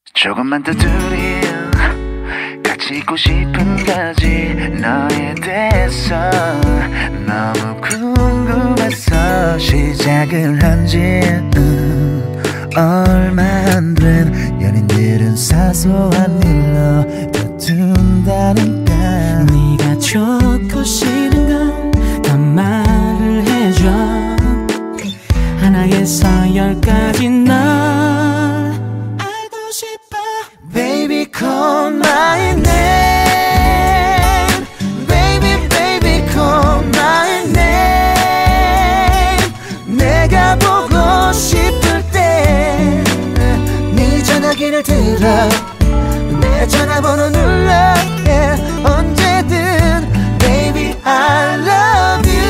조금만 더 둘이 같이 있고 싶은 거지. 너에 대해서 너무 궁금해서 시작을 한지 얼마 안 된 연인들은 사소한 일로 다툰다니까. 네가 좋고 싫은 건 다 말을 해줘. 하나에서 10까지 널 알고 싶어. Baby call my name. Baby baby call my name. 내가 보고 싶을 때 네 전화기를 들어 내 전화번호 눌러. yeah. 언제든 Baby I love you.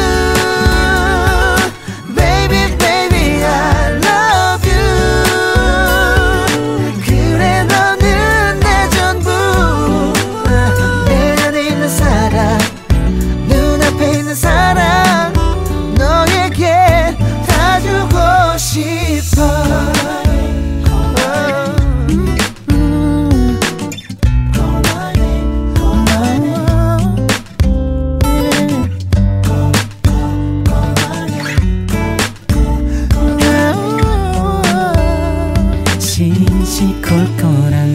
Baby baby I love you. 그래 너는 내 전부. 내 안에 있는 사람 눈앞에 있는 사람 너에게 다 주고 싶어. 시시콜콜한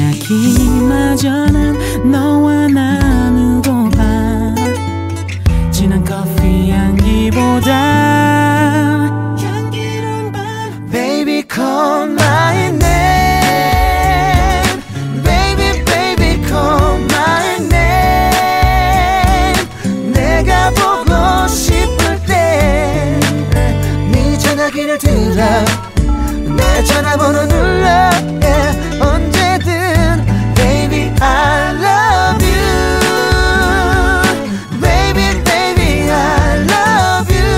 이야기마저는 너와 나누고 봐. 진한 커피 향기보다 향기로운 밤. Baby call my name. Baby baby call my name. 내가 보고 싶을 때 네 전화기를 들어 내 전화번호 눌러. yeah. 언제든 Baby I love you. Baby baby I love you.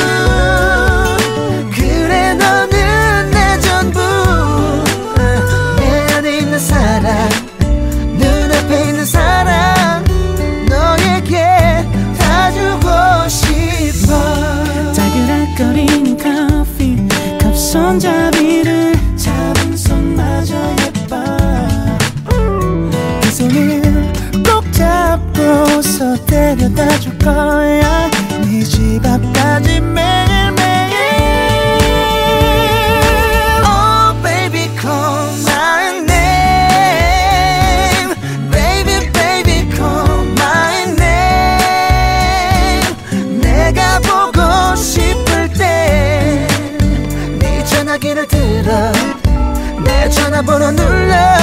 그래 너는 내 전부. 내 안에 있는 사람 눈앞에 있는 사람 너에게 다 주고 싶어. 달그락거리는 커피 컵 손잡이를 잡은 손마저 예뻐. 그 손을 꼭 잡고서 데려다 줄 거야. 네 집 앞까지 매일매일. Oh baby call my name. Baby baby call my name. 내가 보고 싶을 때 네 전화기를 들어 내 전화번호 눌러.